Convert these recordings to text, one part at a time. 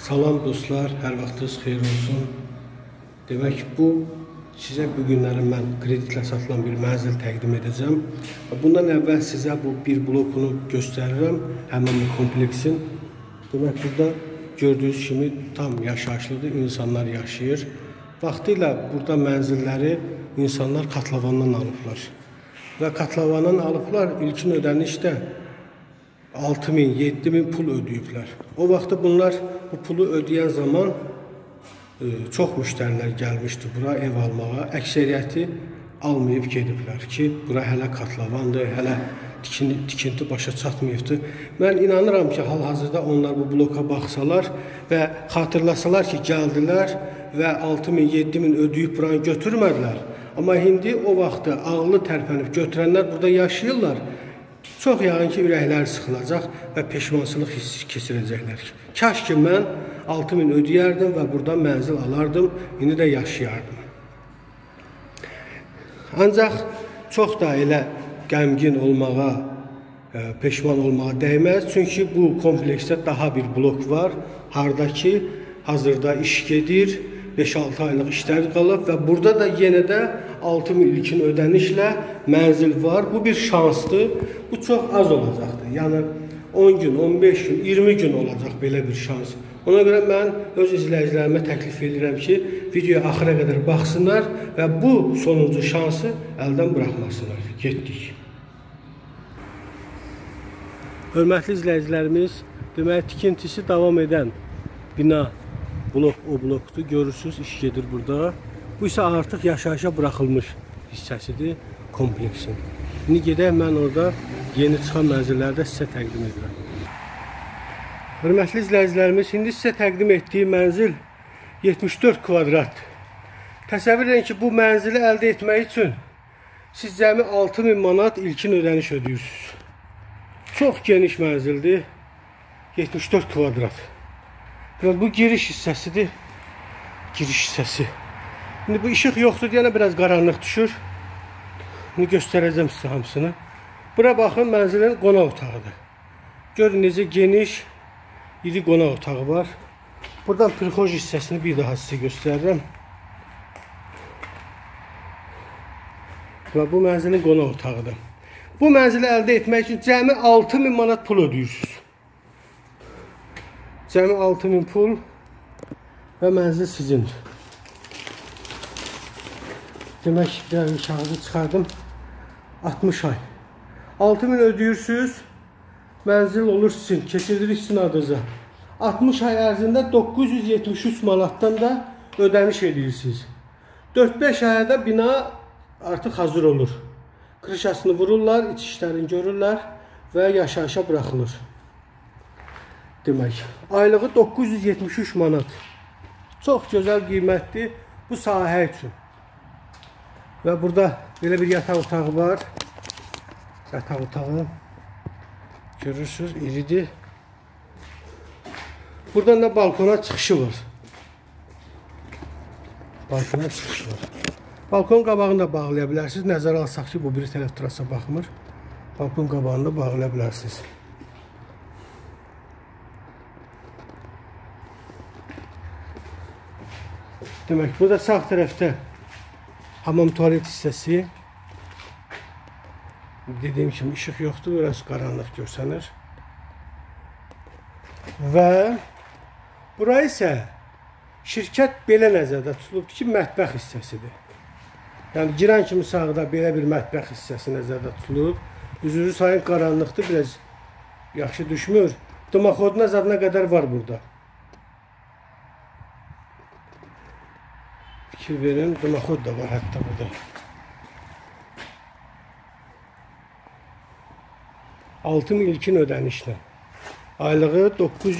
Salam dostlar, hər vaxtınız xeyir olsun. Demək bu sizə bu günləri mən kreditlə satılan bir mənzil təqdim edəcəm. Bundan əvvəl sizə bu bir blokunu göstərirəm, həmin bu kompleksin. Demək burada gördüyünüz kimi tam yaşayışlıdır, insanlar yaşayır. Vaxtilə burada mənzilləri insanlar katlavandan alıblar. Və katlavandan alıblar ilkin ödənişdə 6.000, 7.000 pul ödəyiblər. O vaxtda bunlar bu pulu ödəyən zaman çox müştərilər gəlmişdi bura ev almağa. Əksəriyyəti almayıb gediblər ki, bura hələ katlavandır, hələ tikinti başa çatmayıbdır. Mən inanıram ki, hal-hazırda onlar bu bloka baxsalar və xatırlasalar ki, gəldilər və 6.000, 7.000 ödəyib buranı götürmədilər. Amma indi o vaxtda ağlı tərpənib götürənlər burada yaşayırlar. Çox yağın ki, ürəkləri sıxılacaq və peşmançılıq hissi keçirəcəklər ki, kaş ki, mən 6.000 ödəyərdim və buradan mənzil alardım, indi də yaşayardım. Ancaq çox da elə qəmgin olmağa, peşman olmağa dəyməz. Çünki bu kompleksdə daha bir blok var, harada ki, hazırda iş gedir, 5-6 aylıq işlər qalıb və burada da yenə də 6.000 ilkin ödənişlə mənzil var. Bu bir şansdır. Bu çox az olacaqdır. Yəni 10 gün, 15 gün, 20 gün olacaq belə bir şans. Ona görə mən öz izləyicilərimə təklif edirəm ki, videoya axıra qədər baxsınlar və bu sonuncu şansı əldən buraxmasınlar. Getdik. Hörmətli izləyicilərimiz, demək tikintisi davam edən bina blok o blokdur. Görürsünüz, iş gedir burada. Bu isə artıq yaşayışa buraxılmış hissəsidir kompleksin. İndi gedək, mən orada yeni çıxan mənzillərdə sizə təqdim edirəm. Hörmətli izləyicilərimiz, indi sizə təqdim etdiyim mənzil 74 kvadrat. Təsəvvür edin ki, bu mənzili əldə etmək üçün siz cəmi 6.000 manat ilkin ödəniş ödəyirsiniz. Çox geniş mənzildir. 74 kvadrat. Və bu giriş hissəsidir. Giriş hissəsi. İndi bu işıq yoxdur deyənə biraz qaranlıq düşür. İndi göstərəcəm sizə hamısını. Bura baxın, mənzilin qonaq otağıdır. Görün necə geniş, iri qonaq otağı var. Buradan prixoj hissəsini bir daha sizə göstərirəm. Və bu mənzilin qonaq otağıdır. Bu mənzili əldə etmək üçün cəmi 6.000 manat pul ödəyirsiniz. Cəmi 6.000 pul və mənzil sizindir. Demək, bir kağıdı çıxardım. 60 ay. 6.000 ödəyirsiniz, mənzil olur sizin, keçiririk sizin adınıza. 60 ay ərzində 973 manatdan da ödəniş edirsiniz. 4-5 ayda bina artıq hazır olur. Krişasını vururlar, iç işlərini görürlər və yaşayışa buraxılır. Demək, aylığı 973 manat. Çox gözəl qiymətdir bu sahə üçün. Və burada belə bir yataq otağı var. Yataq otağı. Görürsünüz, iridir. Buradan da balkona çıxışı var. Balkona çıxışı var. Balkon qabağını da bağlaya bilərsiniz. Nəzərə alsaq ki, bu biri tərəf terasa baxmır. Balkon qabağını da bağlaya bilərsiniz. Demək, burada sağ tərəfdə hamam tualet hissəsi. Dediyim kimi işıq yoxdur, biraz qaranlıq görsənir. Və bura isə şirkət belə nəzərdə tutulubdur ki, mətbəx hissəsidir. Yəni girən kimi sağda belə bir mətbəx hissəsi nəzərdə tutulub. Üzürü sayın qaranlıqdır, biraz yaxşı düşmür. Domaxoduna zadına qədər var burada. Fikir verin, domaxod da var hətta burada. 6.000 ilkin ödənişlə. Aylığı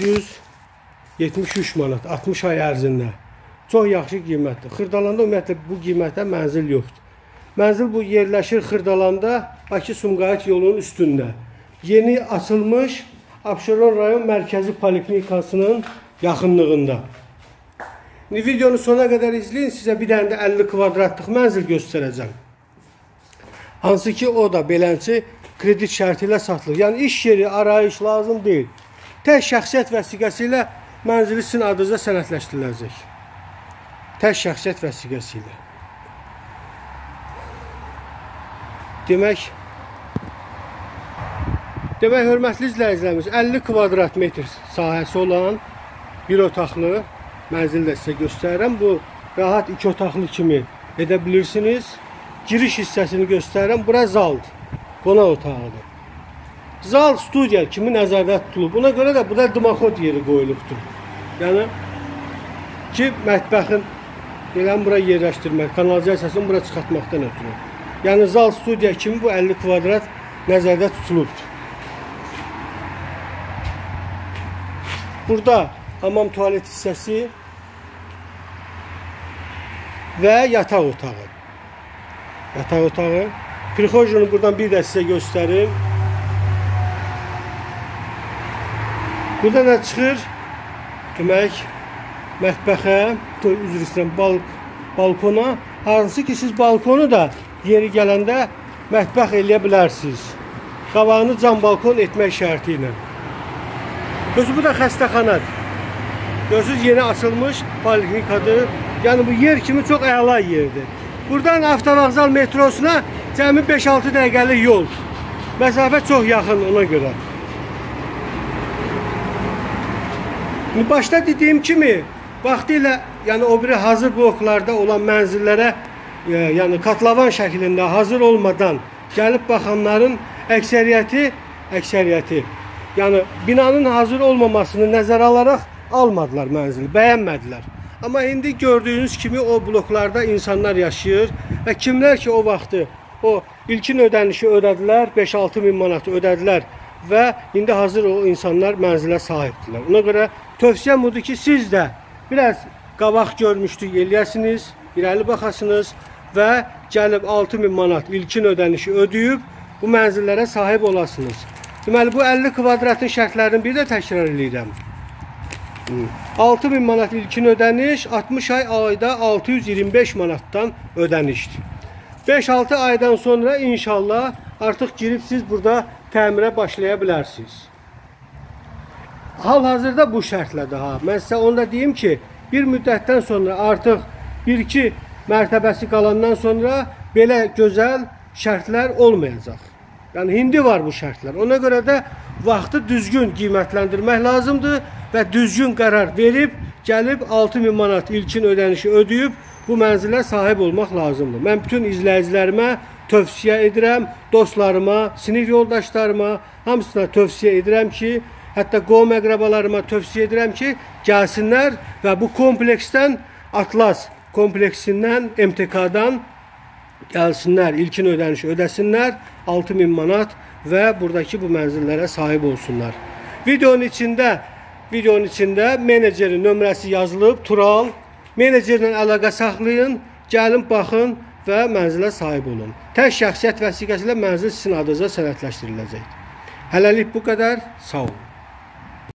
973 manat, 60 ay ərzində. Çox yaxşı qiymətdir. Xırdalanda ümumiyyətlə bu qiymətə mənzil yoxdur. Mənzil bu yerləşir Xırdalanda, Bakı-Sumqayıt yolunun üstündə. Yeni açılmış Abşeron rayon mərkəzi poliklinikasının yaxınlığında. Videonu sona qədər izləyin, sizə bir dənə də 50 kvadratlıq mənzil göstərəcəm. Hansı ki, o da belənçi kredit şərti ilə satılır. Yəni, iş yeri, arayış lazım deyil. Tək şəxsiyyət vəsiqəsi ilə mənzili sizin adınıza sənədləşdiriləcək. Tək şəxsiyyət vəsiqəsi ilə. Demək, hörmətli izləyicilərimiz, 50 kvadrat metr sahəsi olan bir otaqlı mənzili də sizə göstərirəm. Bu, rahat 2 otaqlı kimi edə bilirsiniz. Giriş hissəsini göstərirəm. Bura zaldır, qonaq otağıdır. Zal, studiya kimi nəzərdə tutulub. Buna görə də burada dimoxod yeri qoyulubdur. Yəni ki, mətbəxin bura yerləşdirmək, kanalizasiyasını bura çıxartmaqdan ötürü. Yəni zal, studiya kimi bu 50 kvadrat nəzərdə tutulubdur. Burada hamam tualet hissəsi və yataq otağı. Yataq otağı. Prixojunu buradan bir də sizə göstərim. Burada da çıxır, demək, mətbəxə, üzr istəyirəm, balkona. Hansı ki, siz balkonu da yeri gələndə mətbəx eləyə bilərsiniz. Qabağını cam balkon etmək şərti ilə. Gözü bu da xəstəxanadır. Gözünüz yeni açılmış poliklinikadır. Yəni bu yer kimi çox əla yerdir. Buradan avtovağzal metrosuna cəmi 5-6 dəqiqəlik yol. Məsafə çox yaxın ona görə. Başda dediyim kimi, vaxtilə yəni o biri hazır bloklarda olan mənzillərə yəni katlavan şəklində hazır olmadan gəlib baxanların əksəriyyəti yəni binanın hazır olmamasını nəzərə alaraq almadılar mənzili, bəyənmədilər. Amma indi gördüyünüz kimi o bloklarda insanlar yaşayır və kimlər ki o vaxtı o ilkin ödənişi ödədilər, 5-6 min manat ödədilər və indi hazır o insanlar mənzilə sahibdirlər. Ona görə tövsiyəm budur ki, siz də biraz qabaq görmüşdük eləyəsiniz, irəli baxasınız və gəlib 6 min manat ilkin ödənişi ödəyib bu mənzillərə sahib olasınız. Deməli, bu 50 kvadratın şərtlərini bir də təkrar edirəm. 6 min manat ilkin ödəniş, 60 ayda 625 manatdan ödənişdir. 5-6 aydan sonra inşallah artıq girib siz burada təmirə başlaya bilərsiniz. Hal-hazırda bu şərtlədir. Mən sizə onu da deyim ki, bir müddətdən sonra artıq 1-2 mərtəbəsi qalandan sonra belə gözəl şərtlər olmayacaq. Yəni, indi var bu şərtlər. Ona görə də vaxtı düzgün qiymətləndirmək lazımdır və düzgün qərar verib, gəlib 6 min manat ilkin ödənişi ödəyib, bu mənzilə sahib olmaq lazımdır. Mən bütün izləyicilərimə tövsiyə edirəm, dostlarıma, sinif yoldaşlarıma, hamısına tövsiyə edirəm ki, hətta qovum əqrabalarıma tövsiyə edirəm ki, gəlsinlər və bu kompleksdən, Atlas kompleksindən, MTK-dan gəlsinlər, ilkin ödənişi ödəsinlər, 6 min manat və buradakı bu mənzillərə sahib olsunlar. Videonun içində menecerin nömrəsi yazılıb, Tural. Menecerlə əlaqə saxlayın, gəlin, baxın və mənzilə sahib olun. Tək şəxsiyyət vəsiqəsi ilə mənzil sizin adınıza sənədləşdiriləcək. Hələlik bu qədər, sağ olun.